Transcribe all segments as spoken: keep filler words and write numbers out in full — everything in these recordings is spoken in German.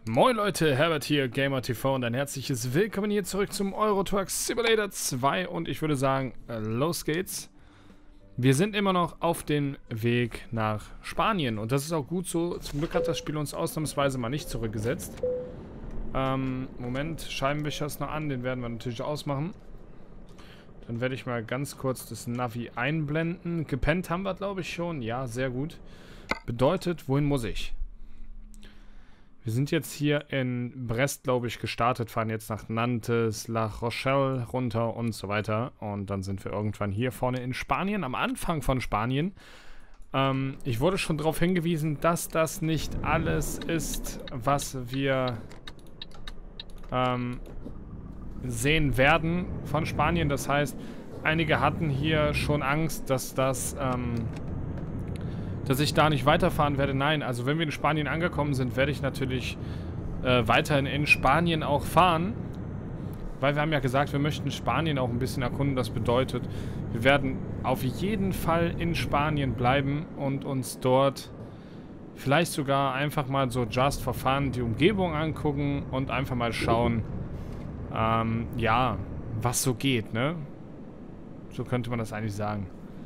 Moin Leute, Herbert hier, Gamer T V und ein herzliches Willkommen hier zurück zum Euro Truck Simulator zwei und ich würde sagen, los geht's. Wir sind immer noch auf dem Weg nach Spanien und das ist auch gut so. Zum Glück hat das Spiel uns ausnahmsweise mal nicht zurückgesetzt. Ähm, Moment, Scheibenwischer ist noch an, den werden wir natürlich ausmachen. Dann werde ich mal ganz kurz das Navi einblenden. Gepennt haben wir, glaube ich, schon. Ja, sehr gut. Bedeutet, wohin muss ich? Wir sind jetzt hier in Brest, glaube ich, gestartet, fahren jetzt nach Nantes, La Rochelle runter und so weiter. Und dann sind wir irgendwann hier vorne in Spanien, am Anfang von Spanien. Ähm, ich wurde schon darauf hingewiesen, dass das nicht alles ist, was wir ähm, sehen werden von Spanien. Das heißt, einige hatten hier schon Angst, dass das... Ähm, dass ich da nicht weiterfahren werde. Nein, also wenn wir in Spanien angekommen sind, werde ich natürlich äh, weiterhin in Spanien auch fahren. Weil wir haben ja gesagt, wir möchten Spanien auch ein bisschen erkunden. Das bedeutet, wir werden auf jeden Fall in Spanien bleiben und uns dort vielleicht sogar einfach mal so just for fun die Umgebung angucken und einfach mal schauen, ähm, ja, was so geht, ne? So könnte man das eigentlich sagen.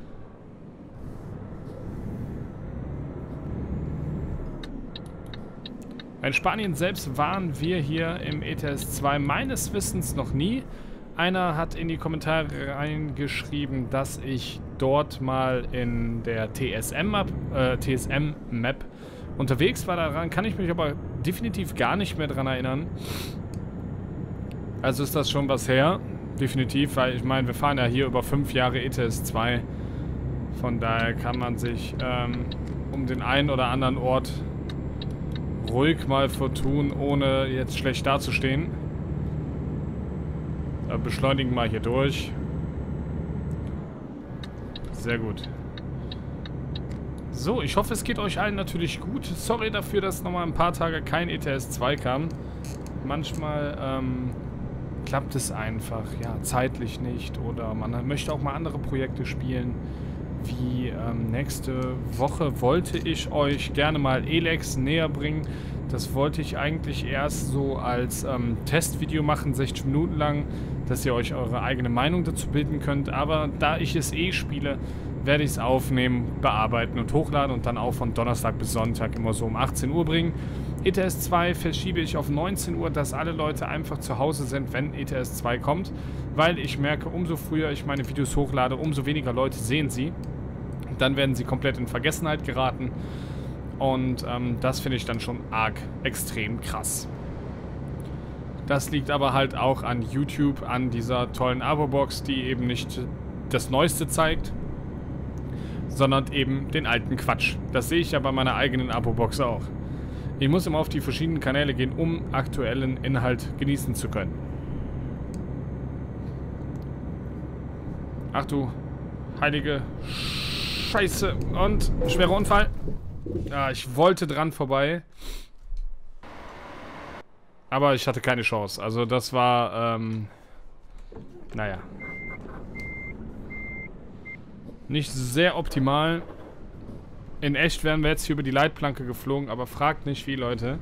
In Spanien selbst waren wir hier im E T S zwei meines Wissens noch nie. Einer hat in die Kommentare reingeschrieben, dass ich dort mal in der T S M-Map äh, T S M-Map unterwegs war. Daran kann ich mich aber definitiv gar nicht mehr dran erinnern. Also ist das schon was her. Definitiv, weil ich meine, wir fahren ja hier über fünf Jahre E T S zwei. Von daher kann man sich ähm, um den einen oder anderen Ort ruhig mal vertun, ohne jetzt schlecht dazustehen. Äh, beschleunigen mal hier durch. Sehr gut. So, ich hoffe, es geht euch allen natürlich gut. Sorry dafür, dass nochmal ein paar Tage kein E T S zwei kam. Manchmal ähm, klappt es einfach, ja, zeitlich nicht. Oder man möchte auch mal andere Projekte spielen. Wie ähm, nächste Woche wollte ich euch gerne mal Elex näher bringen. Das wollte ich eigentlich erst so als ähm, Testvideo machen, sechzig Minuten lang, dass ihr euch eure eigene Meinung dazu bilden könnt. Aber da ich es eh spiele, werde ich es aufnehmen, bearbeiten und hochladen und dann auch von Donnerstag bis Sonntag immer so um achtzehn Uhr bringen. E T S zwei verschiebe ich auf neunzehn Uhr, dass alle Leute einfach zu Hause sind, wenn E T S zwei kommt. Weil ich merke, umso früher ich meine Videos hochlade, umso weniger Leute sehen sie. Dann werden sie komplett in Vergessenheit geraten. Und ähm, das finde ich dann schon arg extrem krass. Das liegt aber halt auch an YouTube, an dieser tollen Abo-Box, die eben nicht das Neueste zeigt, sondern eben den alten Quatsch. Das sehe ich ja bei meiner eigenen Abo-Box auch. Ich muss immer auf die verschiedenen Kanäle gehen, um aktuellen Inhalt genießen zu können. Ach du heilige Scheiße. Und schwerer Unfall. Ja, ich wollte dran vorbei. Aber ich hatte keine Chance. Also das war, ähm, naja. Nicht sehr optimal. In echt wären wir jetzt hier über die Leitplanke geflogen, aber fragt nicht wie, Leute.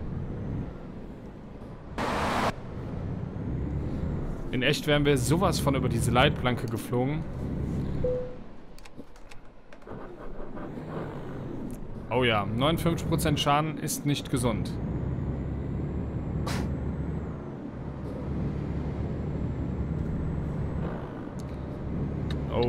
In echt wären wir sowas von über diese Leitplanke geflogen. Oh ja, neunundfünfzig Prozent Schaden ist nicht gesund. Oh.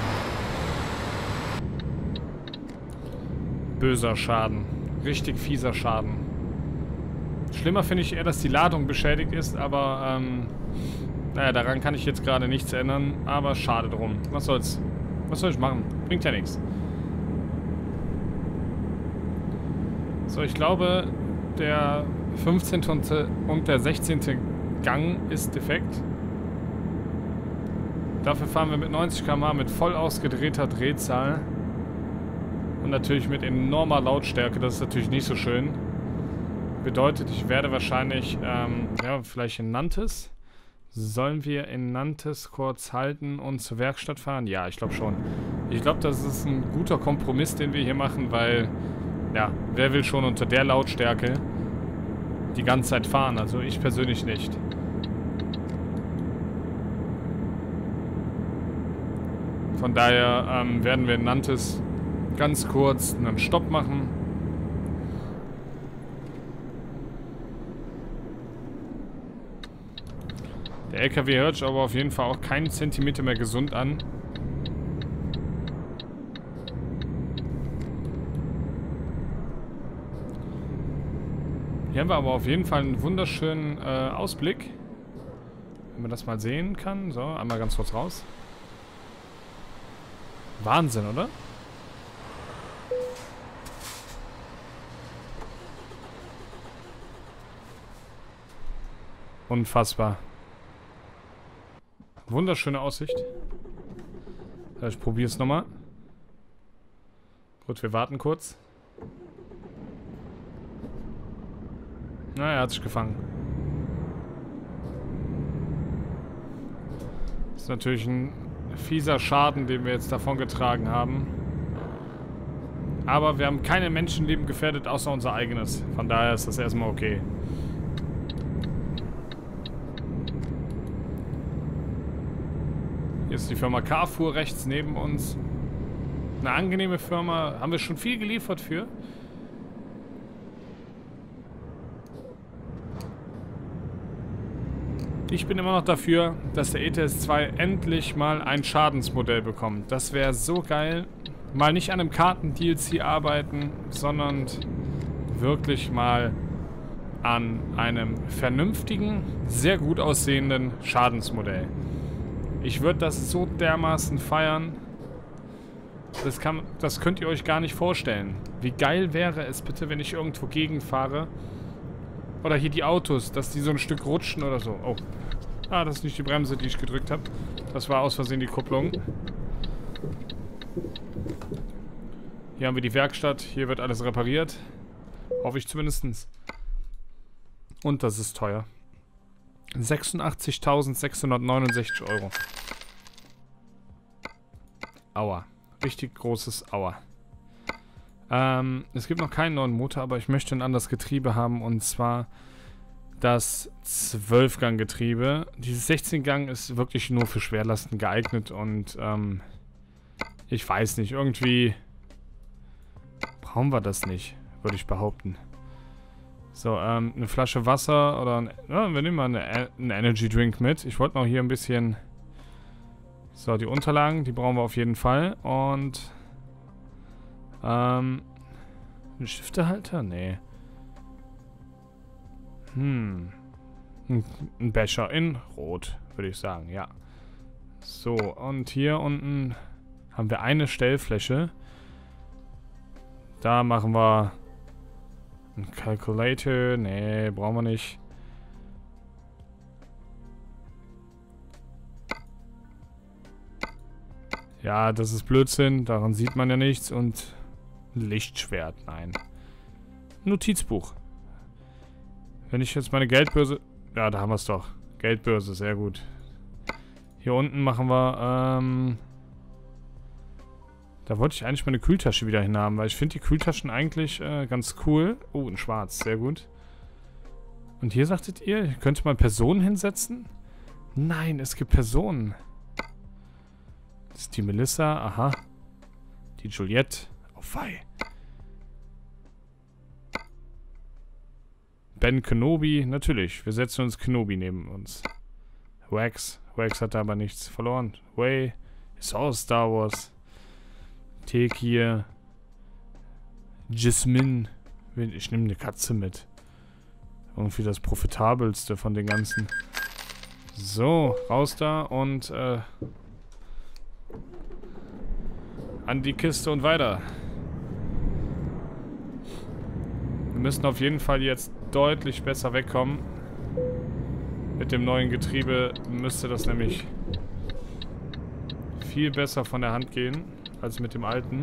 Böser Schaden. Richtig fieser Schaden. Schlimmer finde ich eher, dass die Ladung beschädigt ist, aber ähm, naja, daran kann ich jetzt gerade nichts ändern, aber schade drum. Was soll's? Was soll ich machen? Bringt ja nichts. So, ich glaube, der fünfzehnte und der sechzehnte Gang ist defekt. Dafür fahren wir mit neunzig Kilometer pro Stunde mit voll ausgedrehter Drehzahl. Und natürlich mit enormer Lautstärke, das ist natürlich nicht so schön. Bedeutet, ich werde wahrscheinlich, ähm, ja, vielleicht in Nantes. Sollen wir in Nantes kurz halten und zur Werkstatt fahren? Ja, ich glaube schon. Ich glaube, das ist ein guter Kompromiss, den wir hier machen, weil... Ja, wer will schon unter der Lautstärke die ganze Zeit fahren. Also ich persönlich nicht. Von daher ähm, werden wir in Nantes ganz kurz einen Stopp machen. Der L K W hört sich aber auf jeden Fall auch keinen Zentimeter mehr gesund an. Hier haben wir aber auf jeden Fall einen wunderschönen äh, Ausblick. Wenn man das mal sehen kann. So, einmal ganz kurz raus. Wahnsinn, oder? Unfassbar. Wunderschöne Aussicht. Ich probiere es nochmal. Gut, wir warten kurz. Na, er hat sich gefangen. Das ist natürlich ein fieser Schaden, den wir jetzt davon getragen haben. Aber wir haben keine Menschenleben gefährdet, außer unser eigenes. Von daher ist das erstmal okay. Hier ist die Firma Carrefour rechts neben uns. Eine angenehme Firma. Haben wir schon viel geliefert für. Ich bin immer noch dafür, dass der E T S zwei endlich mal ein Schadensmodell bekommt. Das wäre so geil. Mal nicht an einem Karten-D L C arbeiten, sondern wirklich mal an einem vernünftigen, sehr gut aussehenden Schadensmodell. Ich würde das so dermaßen feiern. Das, kann, das könnt ihr euch gar nicht vorstellen. Wie geil wäre es bitte, wenn ich irgendwo gegenfahre. Oder hier die Autos, dass die so ein Stück rutschen oder so. Oh. Ah, das ist nicht die Bremse, die ich gedrückt habe. Das war aus Versehen die Kupplung. Hier haben wir die Werkstatt. Hier wird alles repariert. Hoffe ich zumindest. Und das ist teuer. sechsundachtzigtausendsechshundertneunundsechzig Euro. Aua. Richtig großes Aua. Ähm, es gibt noch keinen neuen Motor, aber ich möchte ein anderes Getriebe haben. Und zwar das zwölf Gang Getriebe. Dieses sechzehn Gang ist wirklich nur für Schwerlasten geeignet. Und ähm, ich weiß nicht, irgendwie brauchen wir das nicht, würde ich behaupten. So, ähm, eine Flasche Wasser oder ein, ja, wir nehmen mal eine, einen Energy Drink mit. Ich wollte noch hier ein bisschen... So, die Unterlagen, die brauchen wir auf jeden Fall. Und... Ähm... Ein Stiftehalter? Nee. Hm. Ein, ein Becher in Rot, würde ich sagen, ja. So, und hier unten haben wir eine Stellfläche. Da machen wir... Ein Calculator? Nee, brauchen wir nicht. Ja, das ist Blödsinn. Daran sieht man ja nichts. Und ein Lichtschwert, nein. Notizbuch. Wenn ich jetzt meine Geldbörse... Ja, da haben wir es doch. Geldbörse, sehr gut. Hier unten machen wir... Ähm Da wollte ich eigentlich meine Kühltasche wieder hinhaben, weil ich finde die Kühltaschen eigentlich äh, ganz cool. Oh, in schwarz, sehr gut. Und hier sagtet ihr, hier könnte man Personen hinsetzen? Nein, es gibt Personen. Das ist die Melissa, aha. Die Juliette, oh wei. Ben Kenobi, natürlich. Wir setzen uns Kenobi neben uns. Wax, Wax hat da aber nichts verloren. Way, ist auch Star Wars. Tekir. Jasmine. Ich nehme eine Katze mit. Irgendwie das profitabelste von den ganzen. So, raus da und äh, an die Kiste und weiter. Wir müssen auf jeden Fall jetzt deutlich besser wegkommen. Mit dem neuen Getriebe müsste das nämlich viel besser von der Hand gehen als mit dem alten.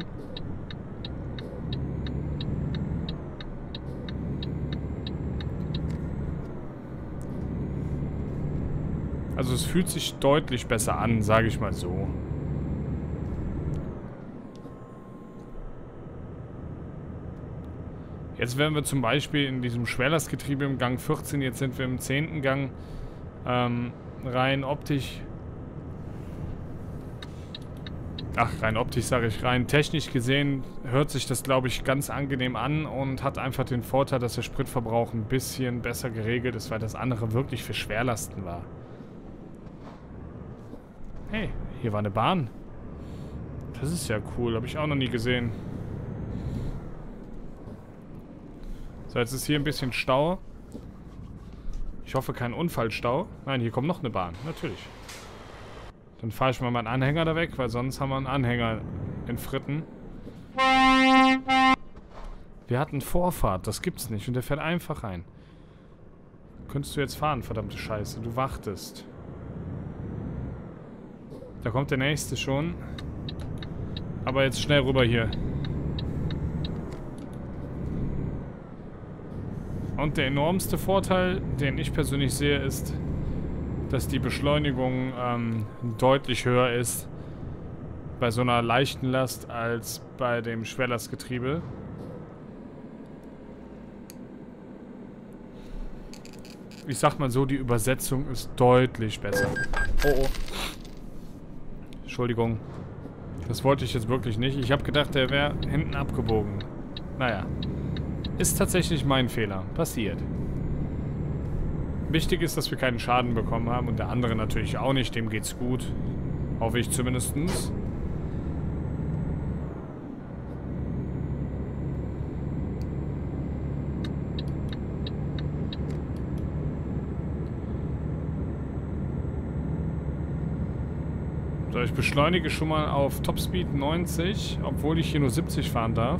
Also es fühlt sich deutlich besser an, sage ich mal so. Jetzt wären wir zum Beispiel in diesem Schwerlastgetriebe im Gang vierzehn, jetzt sind wir im zehnten Gang. Ähm, rein optisch... Ach, rein optisch sage ich, rein technisch gesehen hört sich das, glaube ich, ganz angenehm an und hat einfach den Vorteil, dass der Spritverbrauch ein bisschen besser geregelt ist, weil das andere wirklich für Schwerlasten war. Hey, hier war eine Bahn. Das ist ja cool, habe ich auch noch nie gesehen. So, jetzt ist hier ein bisschen Stau. Ich hoffe, kein Unfallstau. Nein, hier kommt noch eine Bahn, natürlich. Dann fahre ich mal meinen Anhänger da weg, weil sonst haben wir einen Anhänger in Fritten. Wir hatten Vorfahrt, das gibt's nicht. Und der fährt einfach rein. Könntest du jetzt fahren, verdammte Scheiße. Du wartest. Da kommt der nächste schon. Aber jetzt schnell rüber hier. Und der enormste Vorteil, den ich persönlich sehe, ist, dass die Beschleunigung ähm, deutlich höher ist bei so einer leichten Last als bei dem Schwerlastgetriebe. Ich sag mal so, die Übersetzung ist deutlich besser. Oh oh. Entschuldigung. Das wollte ich jetzt wirklich nicht. Ich habe gedacht, der wäre hinten abgebogen. Naja. Ist tatsächlich mein Fehler. Passiert. Wichtig ist, dass wir keinen Schaden bekommen haben und der andere natürlich auch nicht. Dem geht's gut. Hoffe ich zumindest. So, ich beschleunige schon mal auf Topspeed neunzig, obwohl ich hier nur siebzig fahren darf.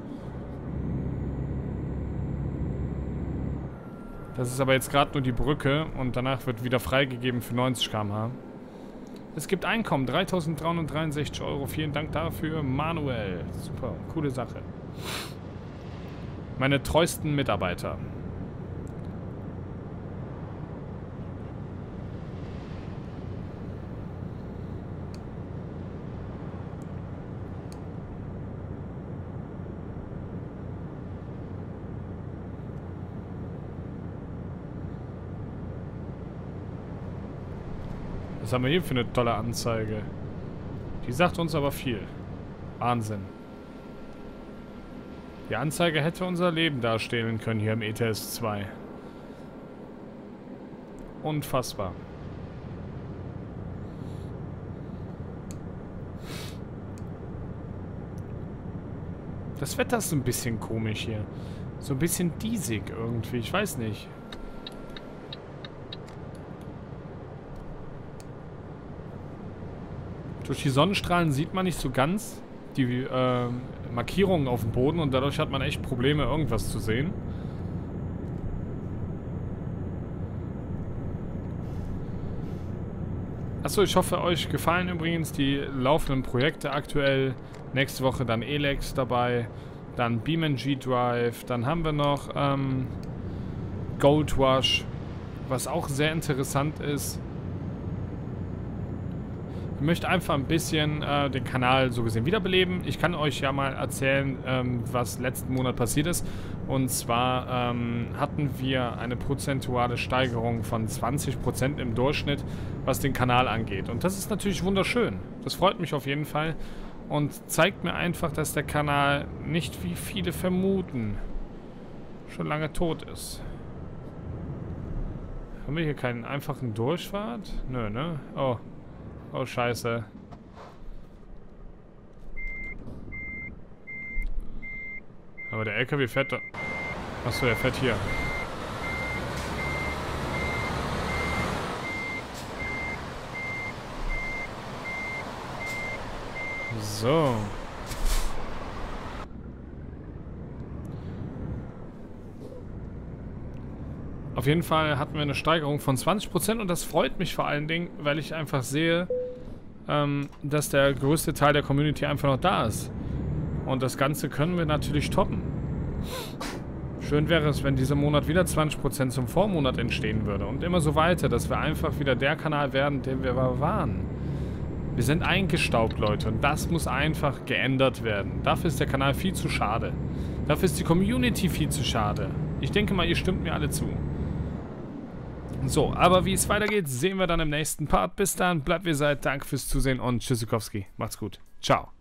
Das ist aber jetzt gerade nur die Brücke und danach wird wieder freigegeben für neunzig Kilometer pro Stunde. Es gibt Einkommen, dreitausenddreihundertdreiundsechzig Euro. Vielen Dank dafür, Manuel. Super, coole Sache. Meine treuesten Mitarbeiter. Was haben wir hier für eine tolle Anzeige? Die sagt uns aber viel. Wahnsinn. Die Anzeige hätte unser Leben darstellen können hier im E T S zwei. Unfassbar. Das Wetter ist ein bisschen komisch hier. So ein bisschen diesig irgendwie. Ich weiß nicht. Durch die Sonnenstrahlen sieht man nicht so ganz die äh, Markierungen auf dem Boden und dadurch hat man echt Probleme, irgendwas zu sehen. Achso, ich hoffe, euch gefallen übrigens die laufenden Projekte aktuell. Nächste Woche dann Elex dabei, dann BeamNG Drive, dann haben wir noch ähm, Gold Rush, was auch sehr interessant ist. Ich möchte einfach ein bisschen äh, den Kanal so gesehen wiederbeleben. Ich kann euch ja mal erzählen, ähm, was letzten Monat passiert ist. Und zwar ähm, hatten wir eine prozentuale Steigerung von zwanzig Prozent im Durchschnitt, was den Kanal angeht. Und das ist natürlich wunderschön. Das freut mich auf jeden Fall. Und zeigt mir einfach, dass der Kanal nicht, wie viele vermuten, schon lange tot ist. Haben wir hier keinen einfachen Durchfahrt? Nö, ne? Oh. Oh, scheiße. Aber der L K W fährt da... Achso, der fährt hier. So. Auf jeden Fall hatten wir eine Steigerung von zwanzig Prozent und das freut mich vor allen Dingen, weil ich einfach sehe, ähm, dass der größte Teil der Community einfach noch da ist. Und das Ganze können wir natürlich toppen. Schön wäre es, wenn dieser Monat wieder zwanzig Prozent zum Vormonat entstehen würde und immer so weiter, dass wir einfach wieder der Kanal werden, den wir waren. Wir sind eingestaubt, Leute, und das muss einfach geändert werden. Dafür ist der Kanal viel zu schade. Dafür ist die Community viel zu schade. Ich denke mal, ihr stimmt mir alle zu. So, aber wie es weitergeht, sehen wir dann im nächsten Part. Bis dann, bleibt wie ihr seid. Danke fürs Zusehen und Tschüssikowski. Macht's gut. Ciao.